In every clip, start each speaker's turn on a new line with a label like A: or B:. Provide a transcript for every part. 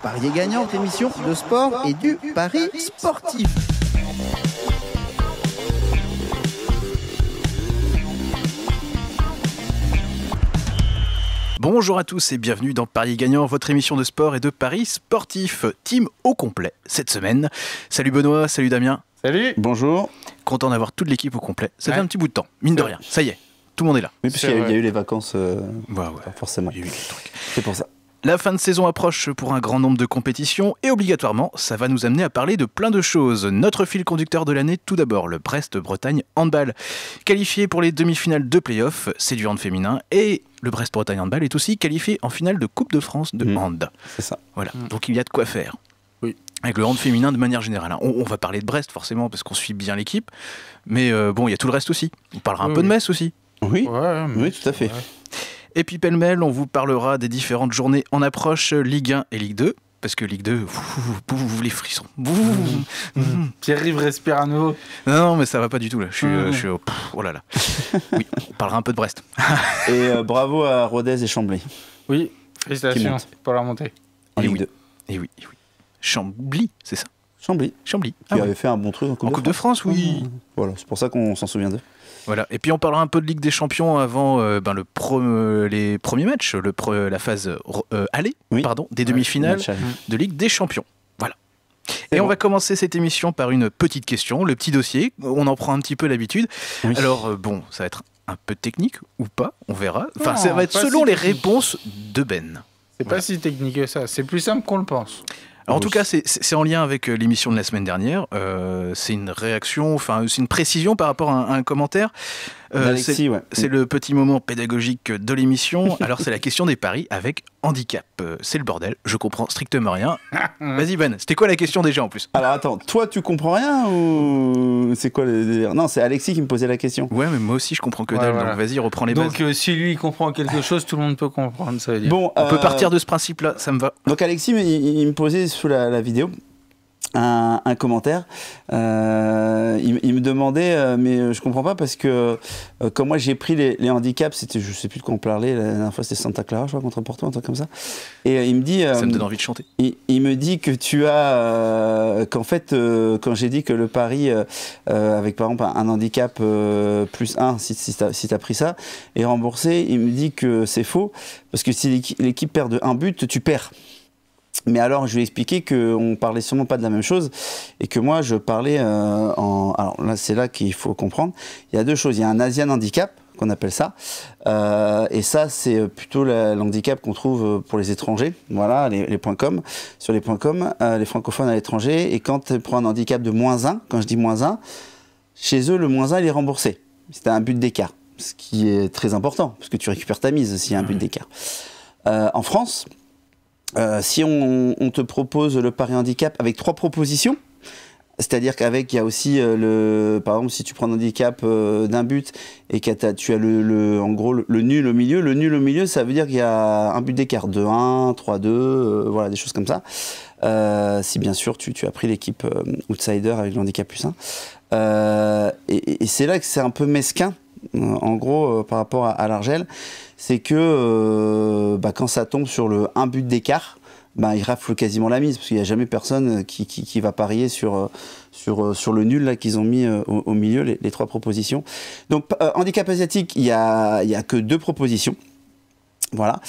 A: Pariez gagnant, votre émission de sport et du pari sportif.
B: Bonjour à tous et bienvenue dans Paris Gagnant, votre émission de sport et de paris sportif. Team au complet cette semaine. Salut Benoît, salut Damien.
C: Salut.
A: Bonjour.
B: Content d'avoir toute l'équipe au complet. Ça fait un petit bout de temps, mine de rien. Ça y est, tout le monde est là.
A: Oui, parce qu'il y a eu les vacances, forcément.
B: Il y a eu des trucs.
A: C'est pour ça.
B: La fin de saison approche pour un grand nombre de compétitions et obligatoirement, ça va nous amener à parler de plein de choses. Notre fil conducteur de l'année, tout d'abord, le Brest-Bretagne Handball. Qualifié pour les demi-finales de play-off, c'est du hand féminin, et le Brest-Bretagne Handball est aussi qualifié en finale de Coupe de France de hand.
A: C'est ça.
B: Voilà, donc il y a de quoi faire.
C: Oui.
B: Avec le hand féminin de manière générale. On va parler de Brest forcément parce qu'on suit bien l'équipe, mais bon, il y a tout le reste aussi. On parlera un peu de Metz aussi.
A: Oui,
C: oui,
A: tout à fait.
C: Ouais.
B: Et puis pêle-mêle, on vous parlera des différentes journées en approche Ligue 1 et Ligue 2. Parce que Ligue 2, vous les frissons.
C: Pierre-Yves respire à nouveau.
B: Non, mais ça va pas du tout là. Je suis oh là là. Oui, on parlera un peu de Brest.
A: Et bravo à Rodez et Chambly.
C: Oui, félicitations pour la montée.
A: En Ligue 2.
B: Et oui. Chambly, c'est ça.
A: Chambly.
B: Qui
A: avait fait un bon truc en Coupe
B: de France, oui.
A: Voilà, c'est pour ça qu'on s'en souvient d'eux.
B: Voilà. Et puis on parlera un peu de Ligue des Champions avant les premiers matchs, la phase aller, des demi-finales de Ligue des Champions. Voilà. Et on va commencer cette émission par une petite question, le petit dossier. On en prend un petit peu l'habitude. Oui. Alors ça va être un peu technique ou pas, on verra. Enfin, ça va être selon les réponses de Ben.
C: C'est pas si technique que ça. C'est plus simple qu'on le pense.
B: Alors, en tout cas, c'est en lien avec l'émission de la semaine dernière. C'est une réaction, enfin, c'est une précision par rapport à un commentaire.
A: Alexis,
B: c'est le petit moment pédagogique de l'émission. Alors, c'est la question des paris avec handicap. C'est le bordel, je comprends strictement rien. Vas-y, Ben, c'était quoi la question déjà en plus?
A: Alors, attends, toi, tu comprends rien ou c'est quoi les... Non, c'est Alexis qui me posait la question.
B: Ouais, mais moi aussi, je comprends que dalle. Voilà. Donc, vas-y, reprends les bases.
C: Donc, si lui, il comprend quelque chose, tout le monde peut comprendre, ça veut dire.
A: Bon,
B: on peut partir de ce principe-là, ça me va.
A: Donc, Alexis, il me posait sous la vidéo un commentaire. Il me demandait, mais je comprends pas parce que quand moi j'ai pris les handicaps, c'était, je sais plus de quoi on parlait, la dernière fois c'était Santa Clara, je crois, contre Porto, un truc comme ça. Et il me dit...
B: ça me donne envie de chanter.
A: Il me dit que tu as... qu'en fait, quand j'ai dit que le pari avec par exemple un handicap plus 1, si tu as pris ça, est remboursé, il me dit que c'est faux, parce que si l'équipe perd de 1 but, tu perds. Mais alors, je lui ai expliqué qu'on parlait sûrement pas de la même chose et que moi, je parlais Alors là, c'est là qu'il faut comprendre. Il y a deux choses. Il y a un Asian handicap, qu'on appelle ça. Et ça, c'est plutôt l'handicap qu'on trouve pour les étrangers. Voilà, les points com. Sur les points com, les francophones à l'étranger. Et quand tu prends un handicap de -1, quand je dis -1, chez eux, le -1, il est remboursé. C'est un but d'écart. Ce qui est très important, parce que tu récupères ta mise s'il y a un but d'écart. En France... si on te propose le pari handicap avec 3 propositions, c'est-à-dire qu'avec, il y a aussi par exemple, si tu prends un handicap d'un but et que tu as en gros le nul au milieu, ça veut dire qu'il y a un but d'écart, 2-1, 3-2, voilà, des choses comme ça. Si bien sûr tu as pris l'équipe outsider avec le handicap plus 1. Et c'est là que c'est un peu mesquin, en gros, par rapport à l'Argel. C'est que quand ça tombe sur le 1 but d'écart, il rafle quasiment la mise, parce qu'il n'y a jamais personne qui va parier sur le nul là qu'ils ont mis au milieu, les 3 propositions. Donc handicap asiatique, il y a que 2 propositions. Voilà.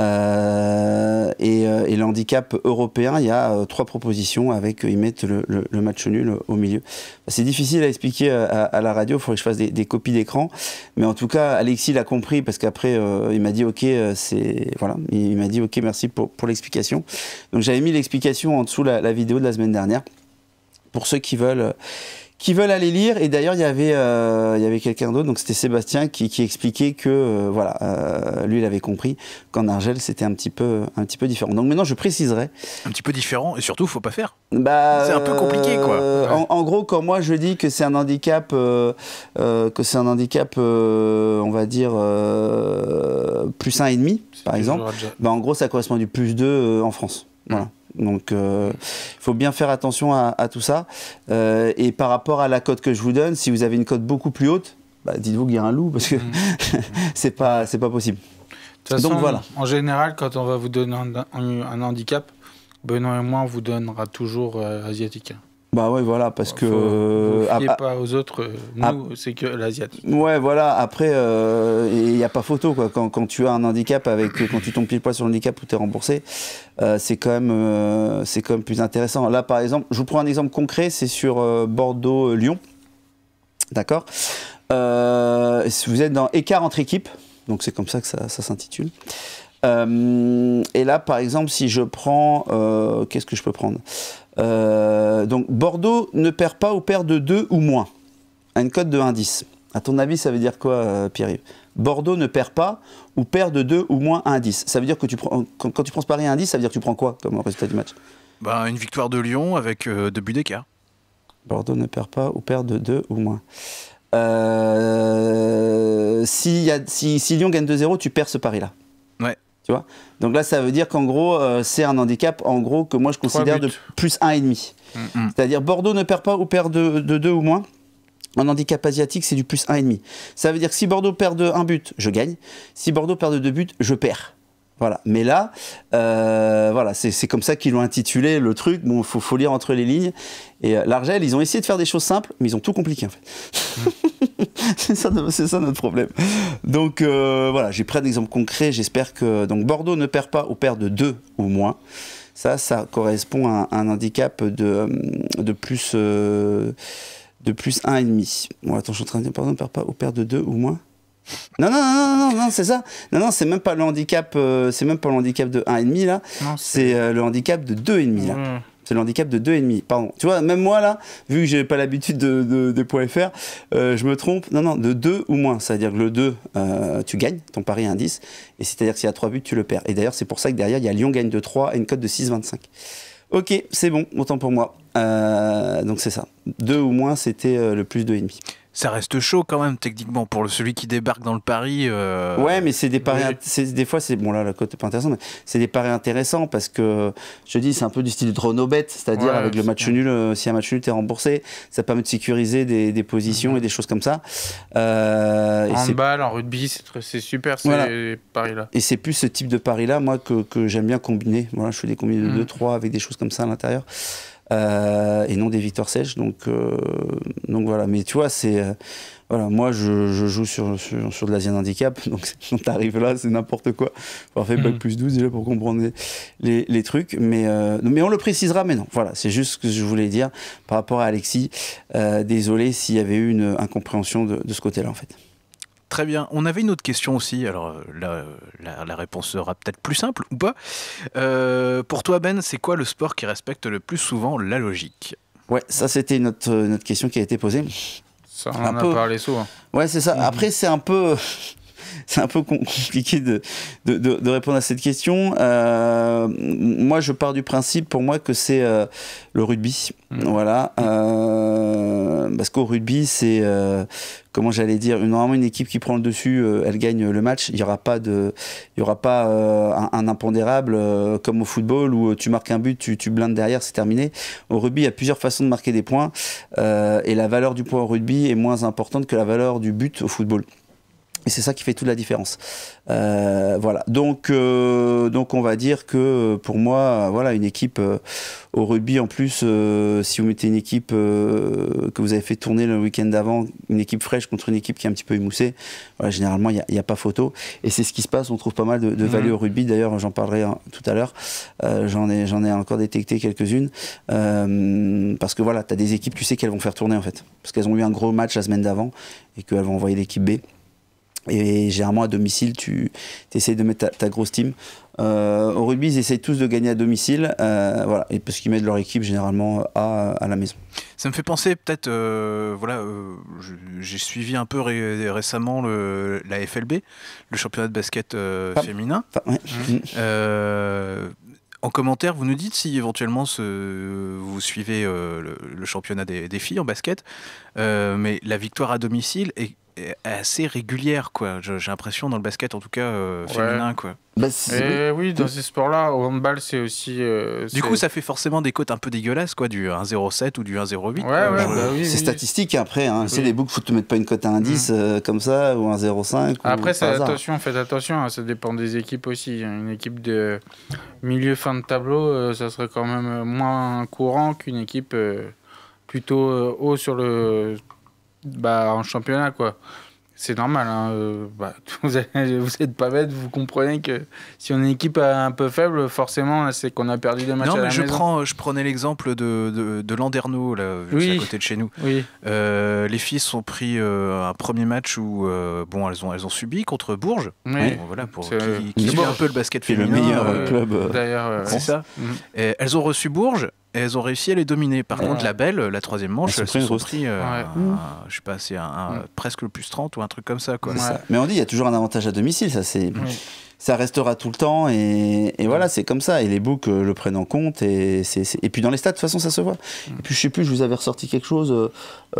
A: Et le handicap européen, il y a 3 propositions avec, ils mettent le match nul au milieu. C'est difficile à expliquer à la radio, il faudrait que je fasse des copies d'écran. Mais en tout cas, Alexis l'a compris parce qu'après, il m'a dit OK, voilà. Il m'a dit OK, merci pour l'explication. Donc j'avais mis l'explication en dessous la vidéo de la semaine dernière pour ceux qui veulent aller lire. Et d'ailleurs, il y avait quelqu'un d'autre, donc c'était Sébastien, qui expliquait que lui, il avait compris qu'en Argel, c'était un petit peu différent. Donc maintenant, je préciserai.
B: Un petit peu différent, et surtout, faut pas faire. C'est un peu compliqué, quoi.
A: En gros, quand moi je dis que c'est un handicap, on va dire plus 1,5, par exemple, en gros, ça correspond à du plus 2 en France. Voilà. Donc il faut bien faire attention à tout ça. Et par rapport à la cote que je vous donne, si vous avez une cote beaucoup plus haute, dites-vous qu'il y a un loup, parce que c'est pas possible.
C: De toute façon, donc, voilà. En général, quand on va vous donner un handicap, Benoît et moi, on vous donnera toujours asiatique.
A: Bah ouais, voilà, parce que...
C: Vous fiez pas aux autres, nous, c'est que l'asiatique.
A: Ouais, voilà, après, il n'y a pas photo, quoi. Quand tu as un handicap, quand tu tombes pile poil sur le handicap où tu es remboursé, c'est quand même plus intéressant. Là, par exemple, je vous prends un exemple concret, c'est sur Bordeaux-Lyon. D'accord. Vous êtes dans écart entre équipes, donc c'est comme ça que ça s'intitule. Et là, par exemple, si je prends... qu'est-ce que je peux prendre ? Donc, Bordeaux ne perd pas ou perd de 2 ou moins. À une cote de 1,10. À ton avis, ça veut dire quoi, Pierre-Yves ? Bordeaux ne perd pas ou perd de 2 ou moins 1,10. Ça veut dire que quand tu prends ce pari à 1,10, ça veut dire que tu prends quoi comme résultat du match ?
B: Une victoire de Lyon avec 2 buts d'écart.
A: Bordeaux ne perd pas ou perd de 2 ou moins. Si Lyon gagne 2-0, tu perds ce pari-là.
B: Ouais.
A: Tu vois ? Donc là, ça veut dire qu'en gros, c'est un handicap en gros que moi je considère de plus 1,5. C'est-à-dire Bordeaux ne perd pas ou perd de 2 ou moins. En handicap asiatique, c'est du plus 1,5. Ça veut dire que si Bordeaux perd de 1 but, je gagne. Si Bordeaux perd de 2 buts, je perds. Voilà. Mais là, voilà, c'est comme ça qu'ils l'ont intitulé le truc. Bon, faut lire entre les lignes. Et l'Argel, ils ont essayé de faire des choses simples, mais ils ont tout compliqué en fait. C'est ça notre problème. Donc voilà, j'ai pris un exemple concret. J'espère que donc Bordeaux ne perd pas ou perd de 2 ou moins. Ça correspond à un handicap de plus 1,5. Bon, attends, je suis en train de dire Bordeaux ne perd pas ou perd de 2 ou moins. Non, c'est ça. Non, c'est même pas le handicap. C'est même pas le handicap de 1,5 là. C'est le handicap de 2,5 là. C'est le handicap de 2,5. Pardon. Tu vois, même moi là, vu que j'ai pas l'habitude des points FR, je me trompe. Non, de 2 ou moins. C'est-à-dire que le 2, tu gagnes, ton pari est un 10. Et c'est-à-dire que s'il y a 3 buts, tu le perds. Et d'ailleurs, c'est pour ça que derrière, il y a Lyon gagne de 3 et une cote de 6,25. Ok, c'est bon, autant pour moi. Donc c'est ça. 2 ou moins, c'était le plus 2,5.
B: Ça reste chaud quand même techniquement pour celui qui débarque dans le pari.
A: Ouais, mais c'est des paris. Des fois, c'est bon là, la cote est pas intéressante, mais c'est des paris intéressants parce que je te dis, c'est un peu du style de no-bet, c'est-à-dire avec le match nul, si un match nul t'es remboursé, ça permet de sécuriser des positions et des choses comme ça.
C: En handball, en rugby, c'est super ces paris-là.
A: Et c'est plus ce type de paris-là, moi, que j'aime bien combiner. Voilà, je fais des combinés de 2-3 avec des choses comme ça à l'intérieur. Et non des victoires sèches, donc voilà. Mais tu vois, c'est voilà, moi je joue sur de l'Asian Handicap, donc quand t'arrives là, c'est n'importe quoi. Faut faire bac plus 12 déjà pour comprendre les trucs, mais on le précisera, mais non. Voilà, c'est juste ce que je voulais dire par rapport à Alexis. Désolé s'il y avait eu une incompréhension de ce côté-là en fait.
B: Très bien. On avait une autre question aussi. Alors là, la réponse sera peut-être plus simple ou pas. Pour toi, Ben, c'est quoi le sport qui respecte le plus souvent la logique ?
A: Ouais, ça c'était notre question qui a été posée.
C: Ça, on en a parlé souvent.
A: Ouais, c'est ça. Après, c'est un peu compliqué de répondre à cette question. Moi, je pars du principe, pour moi, que c'est le rugby. Voilà. Parce qu'au rugby, c'est, comment j'allais dire, normalement, une équipe qui prend le dessus, elle gagne le match. Il n'y aura pas un impondérable comme au football où tu marques un but, tu blindes derrière, c'est terminé. Au rugby, il y a plusieurs façons de marquer des points. Et la valeur du point au rugby est moins importante que la valeur du but au football. Et c'est ça qui fait toute la différence. Voilà. Donc on va dire que pour moi, voilà, une équipe au rugby, en plus, si vous mettez une équipe que vous avez fait tourner le week-end d'avant, une équipe fraîche contre une équipe qui est un petit peu émoussée, voilà, généralement, il n'y a pas photo. Et c'est ce qui se passe. On trouve pas mal de valeurs au rugby. D'ailleurs, j'en parlerai tout à l'heure. J'en ai encore détecté quelques-unes. Parce que voilà, tu as des équipes, tu sais qu'elles vont faire tourner, en fait. Parce qu'elles ont eu un gros match la semaine d'avant et qu'elles vont envoyer l'équipe B. Et généralement à domicile, tu essayes de mettre ta grosse team. Au rugby, ils essayent tous de gagner à domicile, voilà, et parce qu'ils mettent leur équipe généralement à la maison.
B: Ça me fait penser peut-être, j'ai suivi un peu récemment la FLB, le championnat de basket féminin. En commentaire, vous nous dites si éventuellement vous suivez le championnat des filles en basket, mais la victoire à domicile assez régulière, quoi. J'ai l'impression dans le basket, en tout cas féminin, quoi.
C: Oui, dans ces sports-là, au handball, c'est aussi.
B: Du coup, ça fait forcément des cotes un peu dégueulasses, quoi, du 1,07 ou du 1,08.
A: C'est statistique après. Hein. C'est les books, faut te mettre pas une cote à 1,10 comme ça ou 1,05.
C: Après, faites attention, hein, ça dépend des équipes aussi. Une équipe de milieu fin de tableau, ça serait quand même moins courant qu'une équipe plutôt haut sur en championnat, quoi. C'est normal, hein. Vous êtes pas bête, vous comprenez que si on est une équipe un peu faible, forcément, c'est qu'on a perdu des matchs à la maison.
B: Je prenais l'exemple de Landerneau, là, juste à côté de chez nous.
C: Oui.
B: Les filles ont pris un premier match où elles ont subi contre Bourges.
C: Oui.
B: Bon, voilà, pour qui suit un peu le basket féminin.
A: Le meilleur club.
C: D'ailleurs,
B: c'est ça. Et elles ont reçu Bourges. Et elles ont réussi à les dominer. Par contre, la belle, la troisième manche, elles se sont pris, je sais pas, c'est presque le plus 30 ou un truc comme ça, quoi.
A: Mais on dit, il y a toujours un avantage à domicile, ça c'est... Ça restera tout le temps et voilà, c'est comme ça. Et les books le prennent en compte. Et puis dans les stats, de toute façon, ça se voit. Et puis je sais plus, je vous avais ressorti quelque chose.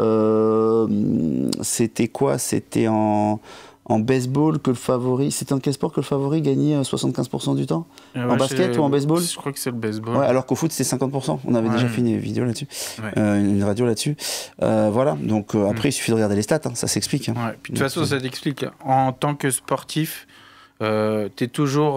A: C'était quoi? C'était en baseball que le favori... C'était en quel sport que le favori gagnait 75% du temps? En basket ou en baseball?
C: Je crois que c'est le baseball.
A: Ouais, alors qu'au foot, c'était 50%. On avait déjà fait une vidéo là-dessus. Une radio là-dessus. Voilà, donc après, il suffit de regarder les stats. Hein, ça s'explique. Hein.
C: Ouais. Puis de toute façon, ça t'explique. En tant que sportif, t'es toujours...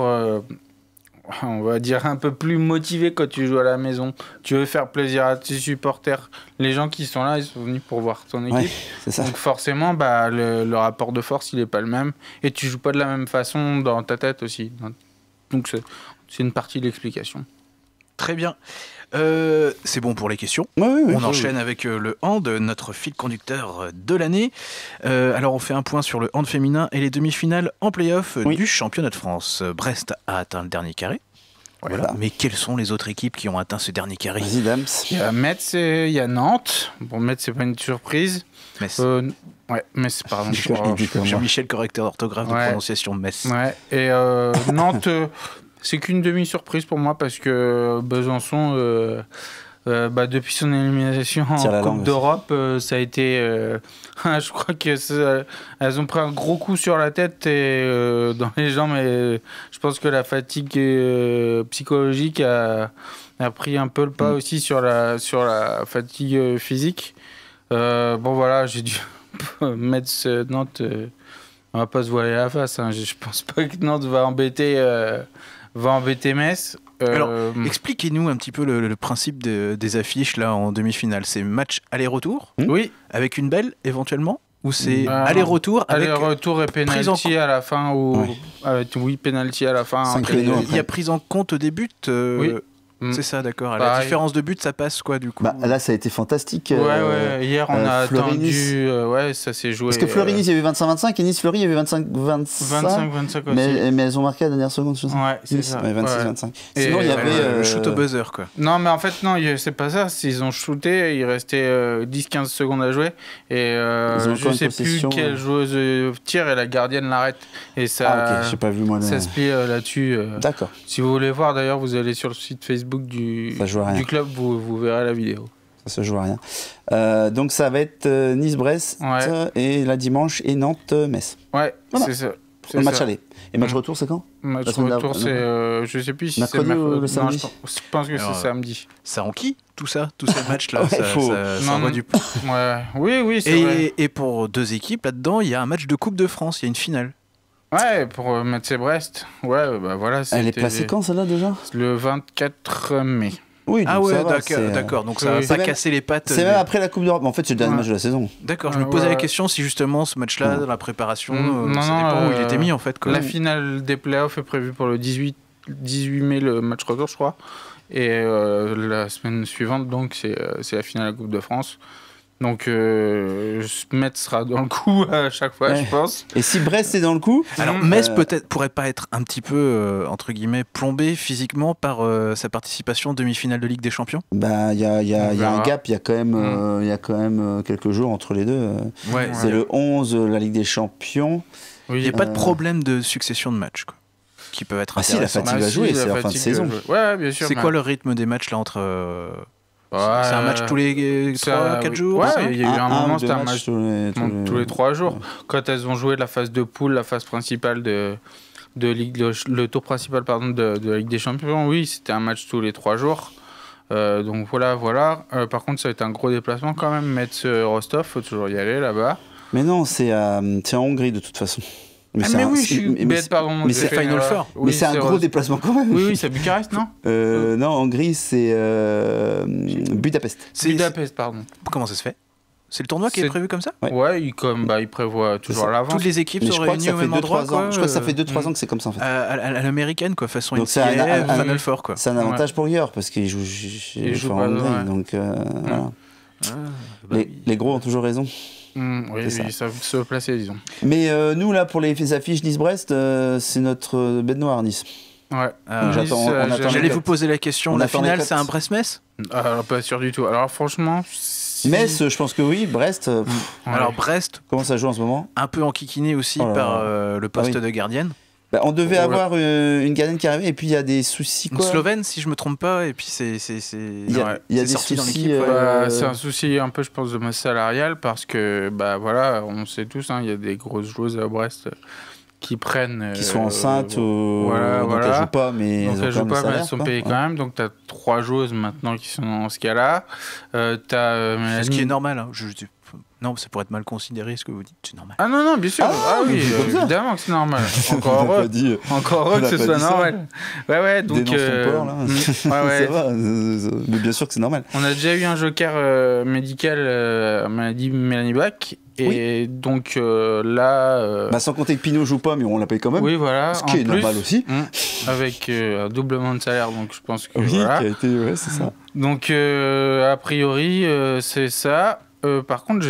C: on va dire un peu plus motivé quand tu joues à la maison. Tu veux faire plaisir à tes supporters. Les gens qui sont là, ils sont venus pour voir ton équipe.
A: C'est ça.
C: Donc forcément, le rapport de force, il n'est pas le même. Et tu joues pas de la même façon dans ta tête aussi. Donc c'est une partie de l'explication.
B: Très bien. C'est bon pour les questions.
A: On
B: enchaîne avec le hand, notre fil conducteur de l'année. Alors on fait un point sur le hand féminin et les demi-finales en play-off du championnat de France. Brest a atteint le dernier carré. Voilà. Mais quelles sont les autres équipes qui ont atteint ce dernier carré?
A: Vas-y, Dams.
C: Il y a Metz et il y a Nantes. Bon, Metz, c'est pas une surprise.
B: Metz.
C: Metz, pardon.
B: Jean-Michel, correcteur d'orthographe de prononciation de Metz.
C: Ouais. Et Nantes... C'est qu'une demi-surprise pour moi parce que Besançon, depuis son élimination en Coupe d'Europe, ça a été... je crois qu'elles ont pris un gros coup sur la tête et dans les jambes. Et je pense que la fatigue psychologique a pris un peu le pas aussi sur la fatigue physique. Voilà, j'ai dû mettre Nantes... on va pas se voiler la face. Hein. Je pense pas que Nantes va embêter Metz.
B: Alors, expliquez-nous un petit peu le principe des affiches là en demi-finale. C'est match aller-retour,
C: oui,
B: avec une belle éventuellement, ou c'est aller-retour avec
C: aller-retour et penalty à la fin ou oui, penalty à la fin.
B: Il y a prise en compte des buts.
C: Oui.
B: C'est ça, d'accord. La différence de but, ça passe quoi du coup?
A: Là, ça a été fantastique.
C: Hier, on a attendu. Ça s'est joué.
A: Parce que Fleury-Nice, il y avait 25-25 et Nice-Fleury, il y avait 25-25.
C: 25-25 aussi.
A: Mais elles ont marqué à la dernière seconde.
C: Ouais, c'est ça.
A: 26-25.
B: Sinon, il y avait le shoot au buzzer, quoi.
C: Non, mais en fait, non, c'est pas ça. Ils ont shooté, il restait 10-15 secondes à jouer. Et je sais plus quelle joueuse tire et la gardienne l'arrête. Et ça.
A: J'ai pas vu moi.
C: Ça se plie là-dessus.
A: D'accord.
C: Si vous voulez voir, d'ailleurs, vous allez sur le site Facebook du club, vous verrez la vidéo.
A: Ça se joue à rien. Donc ça va être Nice-Brest et la dimanche et Nantes-Metz.
C: Ouais, voilà. C'est ça.
A: Le match aller. Et match retour, c'est quand?
C: Match retour, c'est... je sais plus si c'est
A: mercredi ou le samedi.
C: Non, je pense que c'est samedi.
B: Ça enquille tout ça, tous ces matchs-là, ça envoie du...
C: Oui, c'est vrai.
B: Et pour deux équipes, là-dedans, il y a un match de Coupe de France, il y a une finale.
C: Ouais, pour Metz et Brest. Ouais, voilà.
A: Elle est placée quand, celle-là, déjà?
C: Le 24 mai.
A: Oui,
B: d'accord. Donc ça va pas casser les pattes.
A: C'est même après la Coupe d'Europe. En fait, c'est le dernier match de la saison.
B: D'accord, je me posais la question si justement ce match-là, dans la préparation, ça dépend où il était mis en fait.
C: La finale des playoffs est prévue pour le 18 mai, le match retour, je crois. Et la semaine suivante, donc, c'est la finale de la Coupe de France. Donc, Metz sera dans le coup à chaque fois, je pense.
A: Et si Brest est dans le coup...
B: Alors, Metz peut-être pourrait pas être un petit peu, entre guillemets, plombé physiquement par sa participation en demi-finale de Ligue des Champions?
A: Il y a un gap, il y a quand même quelques jours entre les deux. C'est le 11, la Ligue des Champions.
B: Il n'y a pas de problème de succession de matchs, quoi, qui peuvent être intéressants.
A: Si, la fatigue va jouer, c'est la fin de saison.
C: Ouais, bien sûr.
B: C'est quoi le rythme des matchs là entre... C'est un match tous les 3-4 jours.
C: Ouais, il y a eu un moment, c'était un match tous les 3 jours. Quand elles ont joué la phase de poule, la phase principale le tour principal de la Ligue des Champions, oui, c'était un match tous les 3 jours. Donc voilà. Par contre, ça a été un gros déplacement quand même. Metz-Rostov, faut toujours y aller là-bas.
A: Mais non, c'est en Hongrie de toute façon.
C: Mais je suis bête, pardon.
B: Mais c'est Final Four.
A: Mais c'est un gros déplacement quand même.
C: Oui, c'est Bucarest, non
A: Non, Hongrie, c'est Budapest.
C: Budapest, pardon.
B: Comment ça se fait? C'est le tournoi qui est prévu comme ça?
C: Ouais, il prévoit toujours l'avance.
B: Toutes les équipes sont réunies au même endroit.
A: Je crois que ça fait 2-3 ans que c'est comme ça en fait.
B: À l'américaine, quoi, façon
A: donc
B: NCAA, Final Four, quoi.
A: C'est un avantage pour Győr parce qu'il joue en Hongrie. Donc voilà. Les gros ont toujours raison.
C: Oui, ça veut se placer, disons.
A: Mais nous, là, pour les affiches Nice-Brest, c'est notre bête noire, Nice.
C: Ouais.
B: J'allais vous poser la question. La finale, c'est un Brest-Metz?
C: Pas sûr du tout. Alors, franchement.
A: Metz, je pense que oui. Brest.
B: Alors, Brest.
A: Comment ça joue en ce moment?
B: Un peu enquiquiné aussi par le poste de gardienne.
A: On devait avoir une gardienne qui arrivait et puis il y a des soucis.
B: Une Slovène, si je me trompe pas, et puis c'est.
A: Il y a des soucis dans l'équipe.
C: C'est un souci un peu, je pense, de masse salariale parce que, voilà, on sait tous, il y a des grosses joueuses à Brest qui prennent.
A: Qui sont enceintes ou.
C: Donc
A: elles jouent pas, mais
C: elles sont payées quand même. Donc tu as 3 joueuses maintenant qui sont dans ce cas-là.
B: Ce qui est normal, non, ça pourrait être mal considéré ce que vous dites, c'est normal.
C: Ah non, bien sûr. Oui, évidemment que c'est normal. Encore heureux que ce soit normal. Ouais, donc.
A: Port, là. Ça va, mais bien sûr que c'est normal.
C: On a déjà eu un joker médical maladie Mélanie Bach. Et donc là.
A: Sans compter que Pinot joue pas, mais on la paye quand même.
C: Oui, voilà.
A: Ce qui est normal aussi.
C: Avec un doublement de salaire, donc je pense que.
A: Oui, voilà. Qui a été. C'est ça.
C: Donc, a priori, c'est ça. Par contre,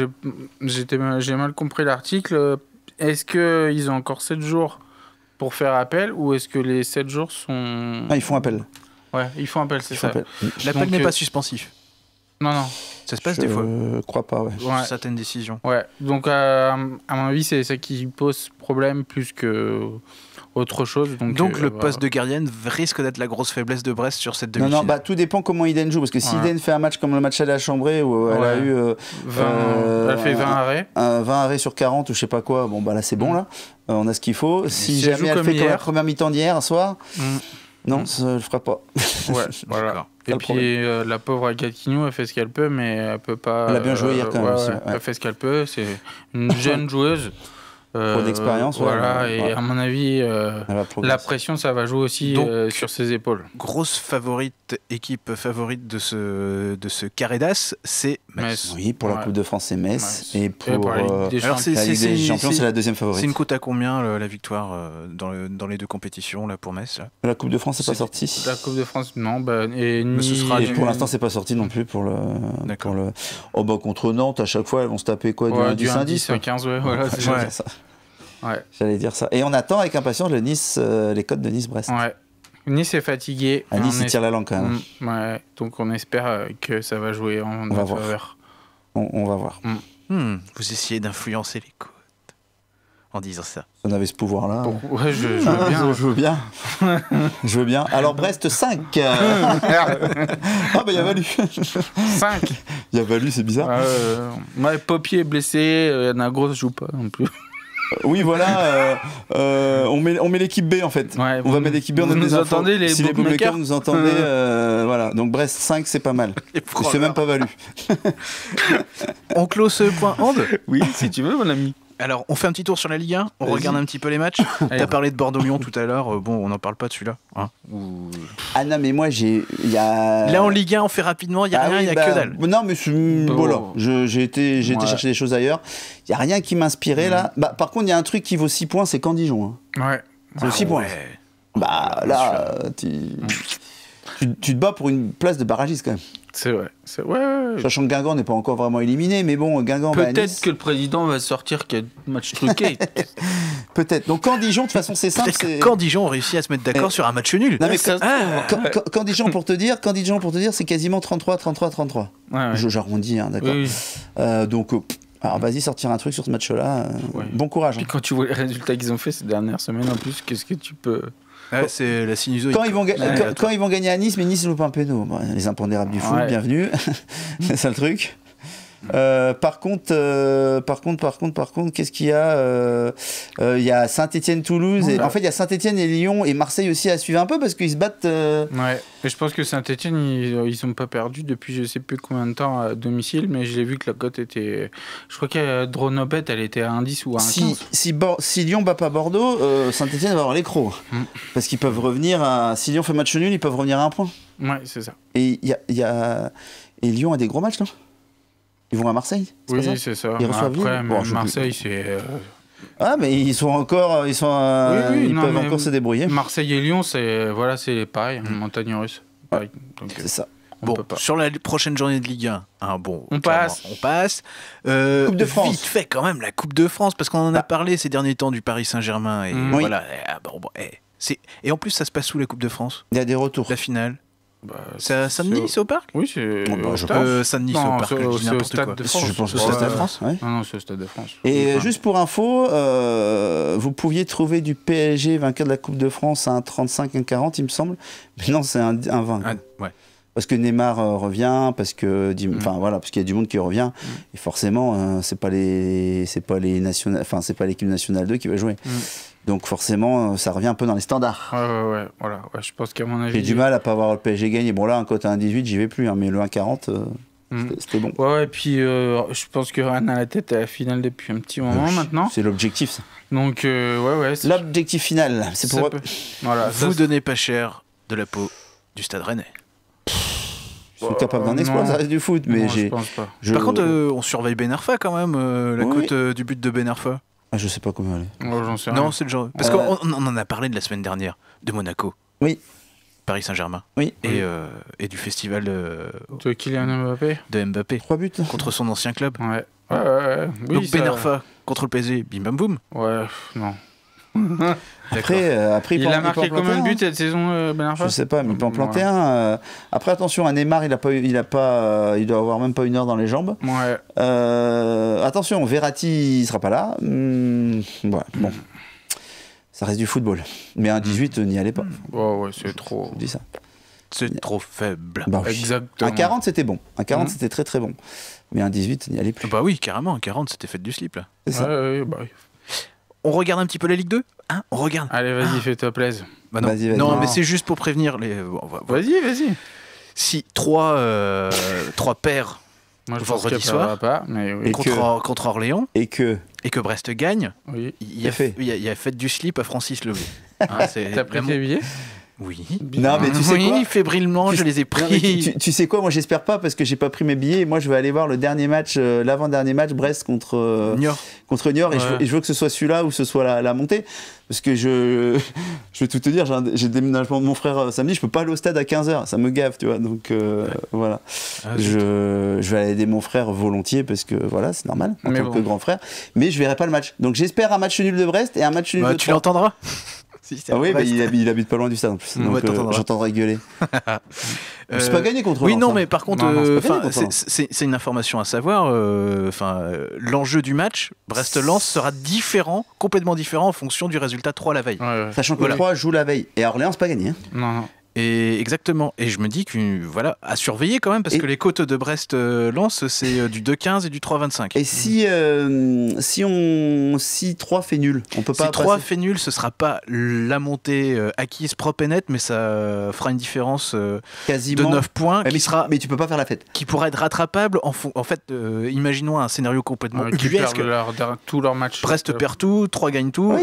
C: j'ai mal compris l'article. Est-ce qu'ils ont encore 7 jours pour faire appel ou est-ce que les 7 jours sont...
A: ils font appel.
C: Ouais, ils font appel, c'est ça.
B: L'appel n'est pas suspensif.
C: Non.
B: Ça se passe des fois.
A: Je crois pas, ouais.
B: Certaines décisions.
C: Ouais, donc à mon avis, c'est ça qui pose problème plus que... autre chose.
B: Donc le poste de gardienne risque d'être la grosse faiblesse de Brest sur cette demi-finale.
A: Non, tout dépend comment Iden joue. Parce que si Iden fait un match comme le match à la Chambrée où elle a eu...
C: elle fait 20 arrêts.
A: 20 arrêts sur 40 ou je sais pas quoi. Bon, là, c'est bon, là. On a ce qu'il faut. Si jamais elle fait comme la première mi-temps d'hier soir... Non, ça ne le fera pas.
C: Ouais, voilà. Et puis la pauvre Agatino, elle fait ce qu'elle peut, mais elle peut pas...
A: Elle a bien joué hier quand même aussi.
C: Elle fait ce qu'elle peut. C'est une jeune joueuse.
A: Pour d'expérience,
C: et à mon avis, la pression, ça va jouer aussi sur ses épaules.
B: Grosse équipe favorite de ce carré d'as, c'est Metz.
A: Oui, pour la Coupe de France, c'est Metz. Et pour
B: la Ligue des
A: Champions, c'est la deuxième favorite.
B: C'est une cote à combien la victoire dans les deux compétitions là, pour Metz là?
A: La Coupe de France, c'est pas sorti.
C: La Coupe de France, non. Et
A: pour l'instant, c'est pas sorti non plus pour le.
B: D'accord.
A: Contre Nantes, à chaque fois, elles vont se taper quoi, du 10
C: à 15, voilà.
A: Ça. Ouais. J'allais dire ça. Et on attend avec impatience les codes de Nice-Brest.
C: Ouais. Nice est fatigué.
A: Nice, il tire la langue quand même.
C: Ouais. Donc on espère que ça va jouer en notre faveur.
A: On va voir.
B: Vous essayez d'influencer les codes en disant ça.
A: On avait ce pouvoir-là.
C: Ouais, je veux bien.
A: Je veux bien. Je veux bien. Alors Brest 5. Il y a Valu.
C: 5.
A: Il y a Valu, c'est bizarre.
C: Popier est blessé. Nagros ne joue pas non plus.
A: Oui, voilà, on met l'équipe B en fait.
C: Ouais,
A: on va mettre l'équipe B, on donne des infos. Si les bookmakers nous entendaient, voilà. Donc Brest 5, c'est pas mal. C'est même pas Valu.
B: On clôt ce point hand?
C: Oui, si tu veux, mon ami.
B: Alors, on fait un petit tour sur la Ligue 1, on regarde un petit peu les matchs. T'as parlé de Bordeaux-Lyon tout à l'heure, on n'en parle pas de celui-là.
A: Ah non, mais moi
B: Là en Ligue 1, on fait rapidement, il n'y a rien, il n'y a que dalle.
A: Non, mais voilà, j'ai été chercher des choses ailleurs. Il n'y a rien qui m'inspirait là. Par contre, il y a un truc qui vaut 6 points, c'est Caen-Dijon.
C: Ouais.
A: C'est 6 points. Là, tu te bats pour une place de barragiste quand même.
C: C'est vrai.
A: Sachant que Guingamp n'est pas encore vraiment éliminé, mais bon, Guingamp va à Nice.
C: Peut-être que le président va sortir qu'il y a match truqué.
A: Peut-être. Donc Caen-Dijon, de toute façon, c'est simple.
B: Caen-Dijon ont réussi à se mettre d'accord sur un match nul.
A: Non, mais Caen-Dijon, pour te dire, c'est quasiment 33-33-33.
C: Ouais.
A: J'arrondis, d'accord.
C: Oui.
A: Donc, alors vas-y, sortir un truc sur ce match-là. Bon courage.
C: Puis quand tu vois les résultats qu'ils ont fait ces dernières semaines en plus, qu'est-ce que tu peux...
B: c'est la sinusoïde.
A: Quand ils vont gagner à Nice, mais Nice loupent un péno. Bon, les impondérables du foot, bienvenue. C'est ça le truc. Par contre, qu'est-ce qu'il y a il y a Saint-Étienne-Toulouse. En fait, il y a Saint-Étienne et Lyon et Marseille aussi à suivre un peu parce qu'ils se battent.
C: Ouais, et je pense que Saint-Étienne, ils sont pas perdus depuis je sais plus combien de temps à domicile, mais je l'ai vu que la cote était. Je crois que Dronopet, elle était à 1,10 ou à 1,15.
A: Si Lyon bat pas Bordeaux, Saint-Étienne va avoir les crocs. Parce qu'ils peuvent revenir à. Si Lyon fait match nul, ils peuvent revenir à un point.
C: Ouais, c'est ça.
A: Et et Lyon a des gros matchs, non? Ils vont à Marseille?
C: Oui, c'est ça.
A: Ils reçoivent
C: Après, Marseille, c'est.
A: Ah, mais ils sont encore. Ils peuvent encore se débrouiller.
C: Marseille et Lyon, c'est pareil, montagne russe. Pareil.
A: C'est ça.
B: Bon, sur la prochaine journée de Ligue 1,
C: on passe.
A: Coupe de France.
B: Vite fait quand même la Coupe de France, parce qu'on en a parlé ces derniers temps du Paris Saint-Germain. Et voilà. Et en plus, ça se passe sous la Coupe de France.
A: Il y a des retours.
B: La finale. C'est à Saint-Denis, c'est au parc?
C: Oui, c'est.
B: Saint-Denis, c'est au parc.
C: C'est au Stade de France.
A: Je pense que c'est au Stade de France.
C: Non, c'est au Stade de France.
A: Et juste pour info, vous pouviez trouver du PSG vainqueur de la Coupe de France à 1,35, 1,40, il me semble. Mais non, c'est un 20.
B: Ouais.
A: Parce que Neymar revient, parce que parce qu'il y a du monde qui revient, et forcément c'est pas l'équipe nationale 2 qui va jouer. Donc forcément ça revient un peu dans les standards.
C: Ouais, voilà. Ouais, je pense qu'à mon avis.
A: J'ai du mal à pas voir le PSG gagner. Bon là un cote à 1,18 j'y vais plus, mais le 1,40 c'était bon.
C: Ouais, et puis je pense que Rennes a la tête à la finale depuis un petit moment maintenant.
A: C'est l'objectif ça.
C: Donc c'est
A: l'objectif final, c'est pour
C: voilà,
B: vous donnez pas cher de la peau du Stade Rennais.
A: Ils sont capables d'un exploit, ça reste du foot, mais
C: je pense pas.
B: Par contre, on surveille Ben Arfa quand même, la cote du but de Ben Arfa.
A: Ah, je sais pas comment elle est.
C: J'en sais rien.
B: Non, c'est le genre. Parce qu'on en a parlé de la semaine dernière, de Monaco.
A: Oui.
B: Paris Saint-Germain.
A: Oui.
B: Et du festival
C: de Kylian Mbappé.
B: De Mbappé.
A: 3 buts.
B: Contre son ancien club.
C: Ouais. Oui,
B: donc Ben Arfa contre le PSG, bim bam boum.
C: Ouais, non.
A: Après,
C: il a marqué combien de buts cette saison, Ben Arfa?
A: Je sais pas, mais il peut en planter un. Après, attention, à Neymar, il doit avoir même pas 1 heure dans les jambes.
C: Ouais.
A: Attention, Verratti, il sera pas là. Voilà, bon. Ça reste du football. Mais un 18, n'y allez pas.
C: Ouais, c'est trop.
A: Je dis ça.
B: C'est trop faible.
A: Bah,
C: exactement.
A: Un 40, c'était bon. Un 40, c'était très très bon. Mais un 18, n'y allez plus.
B: Bah oui, carrément. Un 40, c'était fait du slip, là.
A: C'est ça.
C: Oui.
B: On regarde un petit peu la Ligue 2 hein? On regarde.
C: Allez, vas-y, fais-toi plaisir.
B: Bah non.
A: Vas-y.
B: Non, mais c'est juste pour prévenir les.
C: Vas-y.
B: Si 3 paires.
C: Moi, je
B: vendredi soir,
C: pas, mais oui.
B: contre Orléans.
A: Et que
B: Brest gagne.
C: Oui.
B: Il y a fête du slip à Francis Leveau.
C: T'as pris tes billets?
B: Oui.
A: Non, mais tu sais quoi?
B: Fébrilement, je les ai pris.
A: Tu sais quoi? Moi, j'espère pas parce que j'ai pas pris mes billets. Moi, je vais aller voir le dernier match, l'avant-dernier match, Brest contre Niort. Et je veux que ce soit celui-là ou ce soit la montée. Parce que je vais tout te dire, j'ai le déménagement de mon frère samedi, je peux pas aller au stade à 15h. Ça me gave, tu vois. Donc voilà. Je vais aller aider mon frère volontiers parce que voilà, c'est normal en tant que grand frère. Mais je verrai pas le match. Donc j'espère un match nul de Brest et un match nul de Troyes.
B: Tu l'entendras.
A: Oui, il habite pas loin du stade en plus. Donc j'entendrai gueuler. C'est pas gagné contre
B: Oui,
A: Lens,
B: non, mais par contre,
A: c'est
B: une information à savoir. L'enjeu du match, Brest-Lens, sera complètement différent en fonction du résultat 3 la veille.
A: Sachant que 3 joue la veille. Et à Orléans, c'est pas gagné. Hein.
C: Non.
B: Et exactement. Et je me dis à surveiller quand même, parce que les côtes de Brest-Lens, c'est du 2,15 et du 3,25.
A: Et si 3 fait nul, on peut pas.
B: Si 3 fait nul, ce sera pas la montée acquise propre et nette, mais ça fera une différence
A: quasiment
B: de 9 points.
A: Mais tu peux pas faire la fête.
B: Qui pourra être rattrapable. En fait, imaginons un scénario complètement ubuesque.
C: Ils perdent tous leurs matchs.
B: Brest perd tout, 3 gagne tout,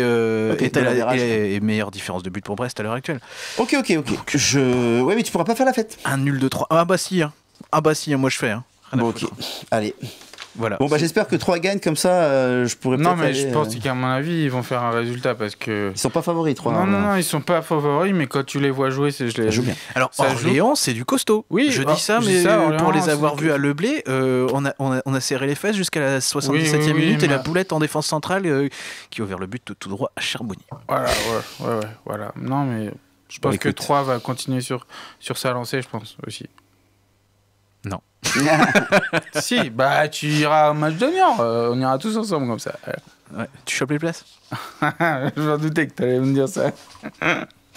B: et meilleure différence de but pour Brest à l'heure actuelle.
A: Ok. Ouais, mais tu pourras pas faire la fête.
B: Un nul de 3. Ah bah si, moi je fais.
A: Bon, ok. Allez.
B: Voilà.
A: Bon, j'espère que 3 gagnent, comme ça, je pourrais peut-être.
C: Non, mais je pense qu'à mon avis, ils vont faire un résultat parce que.
A: Ils sont pas favoris, 3.
C: Non, ils sont pas favoris, mais quand tu les vois jouer, je les
A: joue bien.
B: Alors, Orléans, c'est du costaud. Oui, je dis ça, mais pour les avoir vus à Leblé, on a serré les fesses jusqu'à la 77e minute et la boulette en défense centrale qui a ouvert le but tout droit à Charbonnier.
C: Voilà. Non, mais. Je pense que 3 va continuer sur sa lancée, je pense, aussi.
B: Non.
C: Si, tu iras au match de Niort. On ira tous ensemble comme ça.
B: Ouais. Tu chopes les places?
C: Je m'en doutais que tu allais me dire ça.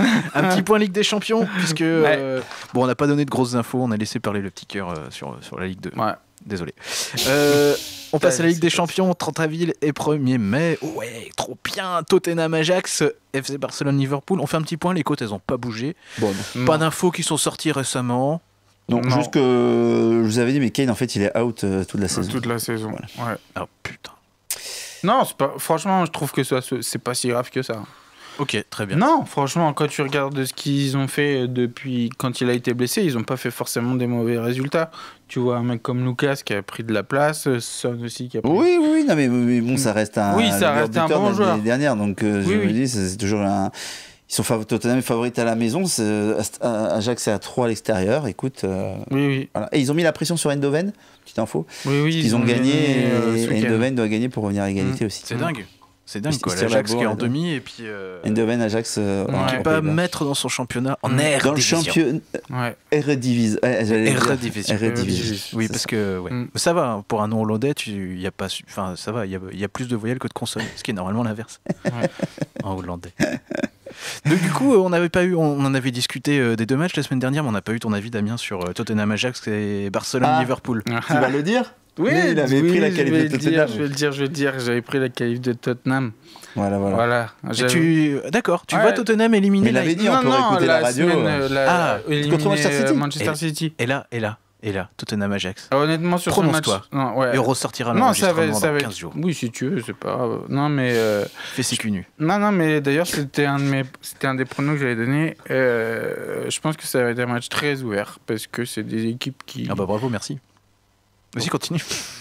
B: Un petit point Ligue des Champions, puisque bon, on n'a pas donné de grosses infos, on a laissé parler le petit cœur sur la Ligue 2.
C: Ouais.
B: Désolé. On passe à la Ligue des Champions, 30 avril et 1er mai. Ouais, trop bien. Tottenham, Ajax, FC Barcelone, Liverpool. On fait un petit point, les côtes, elles n'ont pas bougé.
A: Bon,
B: pas d'infos qui sont sorties récemment.
A: Non, juste que je vous avais dit, mais Kane, en fait, il est out toute la saison.
C: Toute la saison, voilà.
B: Ouais. Oh putain.
C: Non, franchement, je trouve que c'est pas si grave que ça.
B: Ok, très bien.
C: Non, franchement, quand tu regardes ce qu'ils ont fait depuis quand il a été blessé, ils n'ont pas fait forcément des mauvais résultats. Tu vois, un mec comme Lucas qui a pris de la place, Son aussi qui a pris...
A: Oui, non, mais bon, ça reste un,
C: un bon joueur.
A: L'année dernière, donc je me dis, c'est toujours un... Ils sont Tottenham favoris à la maison, Ajax est à 3 à l'extérieur, écoute.
C: Oui.
A: Voilà. Et ils ont mis la pression sur Eindhoven, petite info.
C: Oui,
A: ils ont gagné, et Eindhoven doit gagner pour revenir à égalité aussi.
B: C'est dingue. C'est dingue, quoi. L'Ajax qui est en demi et puis.
A: Eindhoven, Ajax.
B: Qui n'est pas maître dans son championnat en Eredivisie.
A: Dans le championnat. Eredivisie.
B: Eredivisie. Oui, parce que. Ouais. Ça va, hein, pour un nom hollandais, y a pas, ça va, il y a plus de voyelles que de consonnes, ce qui est normalement l'inverse. En hollandais. Donc, du coup, on en avait discuté des deux matchs la semaine dernière, mais on n'a pas eu ton avis, Damien, sur Tottenham, Ajax et Barcelone-Liverpool.
A: Tu vas le dire?
C: Oui,
A: il avait pris la qualif de Tottenham.
C: Je vais le dire, j'avais pris la qualif de Tottenham.
A: Voilà.
B: D'accord, tu vois Tottenham éliminer.
A: Mais il avait dit, on peut écouter la radio.
C: Contre Manchester City.
B: Et là, Tottenham Ajax.
C: Honnêtement, sur ce match,
B: et on ressortira
C: l'enregistrement
B: dans 15 jours.
C: Oui, si tu veux, c'est pas grave. Non, mais
B: fais ses culs nus.
C: Non, mais d'ailleurs, c'était un des pronos que j'avais donné. Je pense que ça va être un match très ouvert parce que c'est des équipes qui.
B: Ah bah bravo, merci. Vas-y, continue.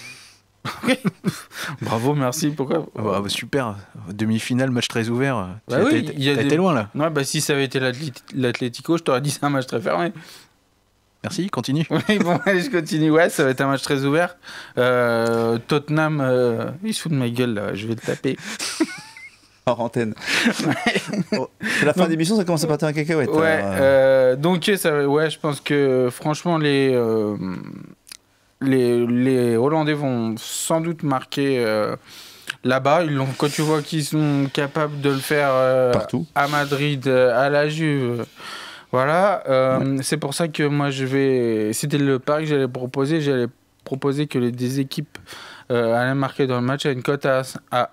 C: Bravo, merci. Pourquoi
B: super. Demi-finale, match très ouvert.
C: T'as
B: été loin là.
C: Ouais, bah si ça avait été l'Atlético, je t'aurais dit c'est un match très fermé.
B: Merci, continue.
C: Oui, bon, allez, je continue. Ouais, ça va être un match très ouvert. Tottenham, il se fout de ma gueule là, je vais le taper.
A: Hors antenne. C'est la fin d'émission, ça commence à partir en cacahuète.
C: Ouais, donc je pense que franchement les Hollandais vont sans doute marquer là-bas. Quand tu vois qu'ils sont capables de le faire
A: partout,
C: à Madrid, à la Juve, voilà. C'est pour ça que moi c'était le pari que j'allais proposer. J'allais proposer que les des équipes allaient marquer dans le match à une cote à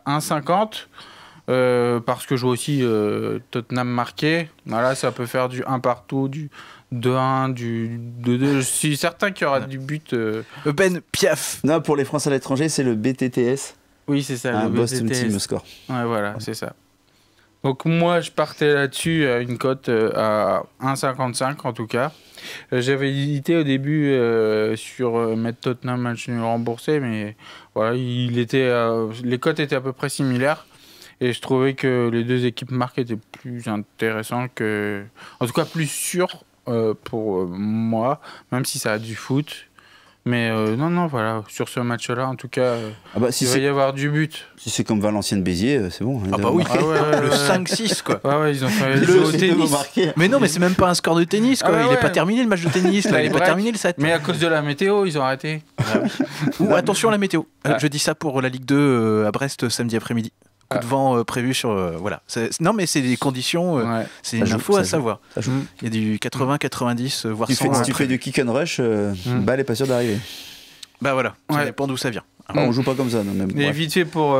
C: 1,50 parce que je vois aussi Tottenham marquer. Voilà, ça peut faire du 1 partout, du 2-1, du 2-2. Je suis certain qu'il y aura du but.
B: Ben Piaf.
A: Non, pour les Français à l'étranger, c'est le BTTS.
C: Oui, c'est ça.
A: Le Boston Team Score.
C: Ouais, voilà, c'est ça. Donc moi, je partais là-dessus à une cote à 1,55 en tout cas. J'avais hésité au début sur mettre Tottenham match nul remboursé, mais voilà, les cotes étaient à peu près similaires. Et je trouvais que les deux équipes marquées étaient plus intéressantes en tout cas plus sûres pour moi, même si ça a du foot. Mais non, voilà, sur ce match-là, en tout cas, il va y avoir du but.
A: Si c'est comme Valenciennes-Béziers, c'est bon.
B: Ah bah oui, le 5-6, quoi.
C: Ouais, ils ont fait le jeu au tennis.
B: Mais non, mais c'est même pas un score de tennis, quoi. Il n'est pas terminé, le match de tennis, là. Il n'est pas terminé, le 7.
C: Mais à cause de la météo, ils ont arrêté.
B: Ou attention à la météo. Je dis ça pour la Ligue 2 à Brest, samedi après-midi. Coup de vent prévu sur... voilà. Non, mais c'est des conditions, c'est une info à savoir. Il y a du 80, 90, voire 100.
A: Si tu fais du kick and rush, balle n'est pas sûr d'arriver.
B: Bah voilà, ça dépend d'où ça vient.
A: On joue pas comme ça. Non, même,
C: et vite fait pour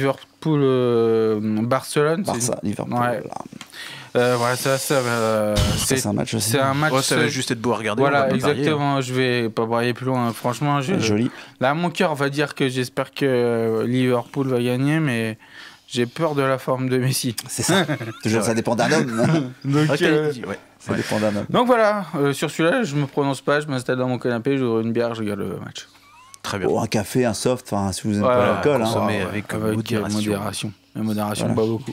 C: Liverpool-Barcelone.
A: Liverpool.
C: Voilà, c'est
A: un match aussi.
C: C'est un match.
B: Ça va juste être beau à regarder.
C: Voilà, exactement. Je vais pas brailler plus loin. Franchement,
A: joli.
C: Là, mon cœur va dire que j'espère que Liverpool va gagner, mais j'ai peur de la forme de Messi.
A: C'est ça. Toujours, ça dépend d'un homme.
C: Donc,
A: ça dépend d'un homme.
C: Donc voilà, sur celui-là, je me prononce pas, je m'installe dans mon canapé, j'ouvre une bière, je regarde le match.
B: Très bien.
A: Un café, un soft, si vous n'aimez pas l'alcool.
B: Consommer avec
C: modération. La modération, pas beaucoup.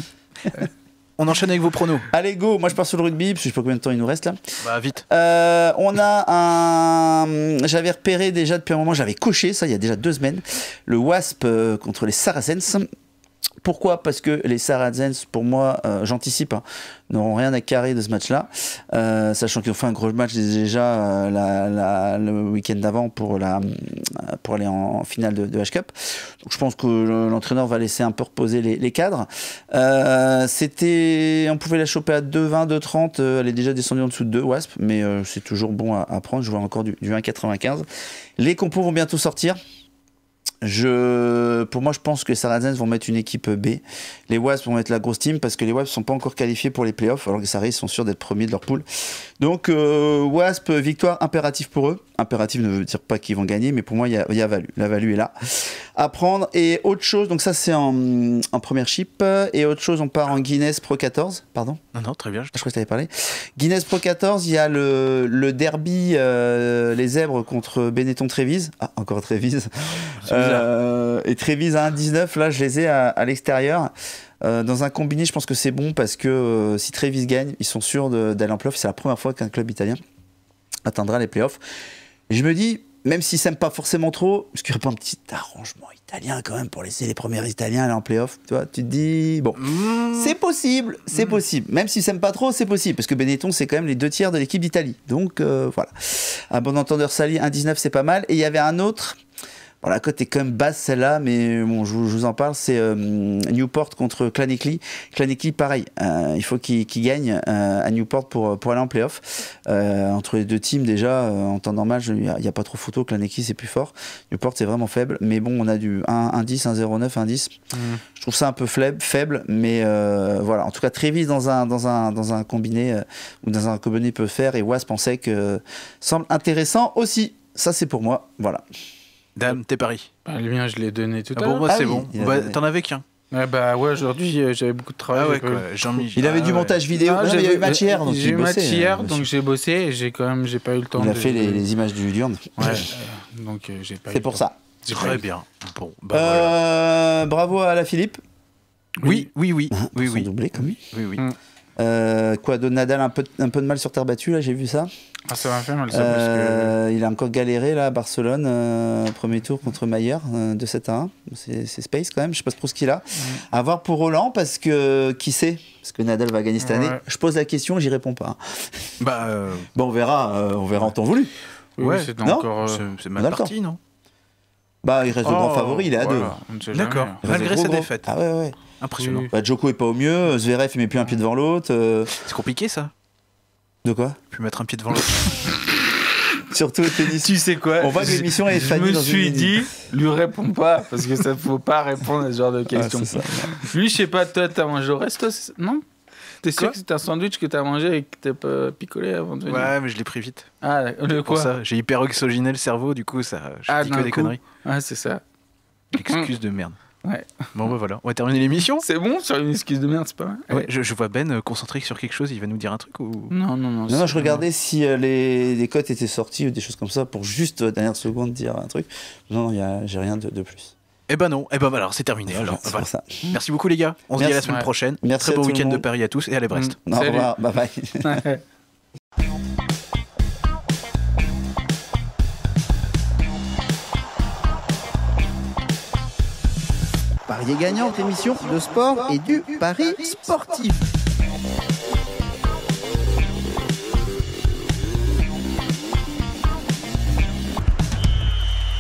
B: On enchaîne avec vos pronos.
A: Allez, go. Moi, je pars sur le rugby, parce que je sais pas combien de temps il nous reste là.
B: Bah, vite.
A: On a j'avais repéré déjà depuis un moment, j'avais coché ça il y a déjà 2 semaines. Le Wasp contre les Saracens. Pourquoi ? Parce que les Saracens, pour moi, j'anticipe, n'auront rien à carrer de ce match-là, sachant qu'ils ont fait un gros match déjà le week-end d'avant pour aller en finale de H-Cup. Donc je pense que l'entraîneur va laisser un peu reposer les cadres. On pouvait la choper à 2,20, 2,30, elle est déjà descendue en dessous de 2 Wasp, mais c'est toujours bon à prendre. Je vois encore du 1,95. Les compos vont bientôt sortir. Pour moi, je pense que les Saracens vont mettre une équipe B. Les Wasps vont mettre la grosse team parce que les Wasps ne sont pas encore qualifiés pour les playoffs, alors que les Saracens sont sûrs d'être premiers de leur poule. Donc, Wasp, victoire impérative pour eux. Impérative ne veut dire pas qu'ils vont gagner, mais pour moi, il y a value. La value est là. À prendre. Et autre chose, donc ça, c'est en première chip. Et autre chose, on part en Guinness Pro 14. Pardon ?
B: Non, très bien.
A: Je crois que tu avais parlé. Guinness Pro 14, il y a le derby, les Zèbres contre Benetton-Trévise. Ah, encore Trévise. Et Trévise à 1,19, là, je les ai à l'extérieur. Dans un combiné, je pense que c'est bon parce que si Trévise gagne, ils sont sûrs d'aller en playoff. C'est la première fois qu'un club italien atteindra les playoffs. Et je me dis, même s'ils s'aiment pas forcément trop, est-ce qu'il n'y aurait pas un petit arrangement italien quand même pour laisser les premiers Italiens aller en playoff ? Tu vois, tu te dis, bon, c'est possible, c'est possible. Même s'ils s'aiment pas trop, c'est possible. Parce que Benetton, c'est quand même les 2/3 de l'équipe d'Italie. Donc voilà. À bon entendeur Sali, 1,19, c'est pas mal. Et il y avait un autre. Bon, la cote est quand même basse celle-là, mais bon, je vous en parle, c'est Newport contre Clannickley. Clannickley, pareil, il faut qu'il gagne à Newport pour aller en play-off. Entre les deux teams, déjà, en temps normal, il n'y a pas trop photo. Clannickley, c'est plus fort. Newport, c'est vraiment faible. Mais bon, on a du 1,10, 1,09, 1,10. Je trouve ça un peu faible, mais voilà. En tout cas, Trévise dans un combiné ou dans un combiné peut faire, et Wasp pensait que semble intéressant aussi. Ça, c'est pour moi. Voilà.
B: Dame, tes paris.
C: Le mien, je l'ai donné tout à l'heure.
B: Pour moi, c'est bon. T'en avais qu'un.
C: Ouais, aujourd'hui, j'avais beaucoup de travail.
B: Ah ouais, quoi.
A: Il avait du montage vidéo. Il y a eu match hier.
C: J'ai eu match hier, donc j'ai bossé et j'ai pas eu le temps.
A: Il a fait les images du Diurne.
C: Ouais, donc j'ai pas eu le temps.
A: C'est pour ça.
B: Très bien. Bon,
A: voilà. Bravo à la Philippe.
B: Oui.
A: Doublé, comme lui.
B: Oui.
A: Nadal un peu de mal sur terre battue, là, j'ai vu ça.
C: Ah, ça m'a fait mal, ça, parce que...
A: Il a encore galéré, là, à Barcelone, premier tour contre Mayer, 2-7-1. C'est Space, quand même, je sais pas trop ce qu'il a. À voir pour Roland, parce que, qui sait ? Parce que Nadal va gagner cette année. Je pose la question, j'y réponds pas. Bon, on verra en temps voulu.
C: Oui, c'est encore...
B: C'est mal parti, non ?
A: Il reste le grand favori, il est à 2.
B: D'accord, malgré sa défaite.
A: Ah ouais.
B: Impressionnant.
A: Djoko est pas au mieux, Zverev il met plus un pied devant l'autre.
B: C'est compliqué ça.
A: De quoi ?
B: Plus mettre un pied devant l'autre.
A: Surtout le tennis.
C: Tu sais quoi ?
A: On voit que l'émission est Fanny.
C: Je me suis dit, lui réponds pas, parce que ça faut pas répondre à ce genre de questions. Lui, je sais pas, toi t'as mangé au resto, non ? T'es sûr que c'est un sandwich que t'as mangé et que t'as pas picolé avant de venir ?
B: Ouais, mais je l'ai pris vite.
C: Ah, le quoi ?
B: Ça, j'ai hyper oxygéné le cerveau, du coup, ça, je dis que des conneries.
C: Ah, c'est ça.
B: Excuse de merde.
C: Ouais.
B: Bon, voilà, on va terminer l'émission.
C: C'est bon, sur une excuse de merde, c'est pas mal.
B: Ouais, je vois Ben concentré sur quelque chose, il va nous dire un truc ou...
C: Non,
A: je regardais si les cotes étaient sorties ou des choses comme ça pour juste dernière seconde dire un truc. Non, j'ai rien de plus.
B: Non, alors c'est terminé. Alors, voilà.
A: Ça.
B: Merci beaucoup les gars, on se dit à la semaine prochaine.
A: Merci.
B: Très beau week-end de Paris à tous et allez Brest.
A: Au revoir, bye bye. Parier gagnant, émission de sport et du pari sportif.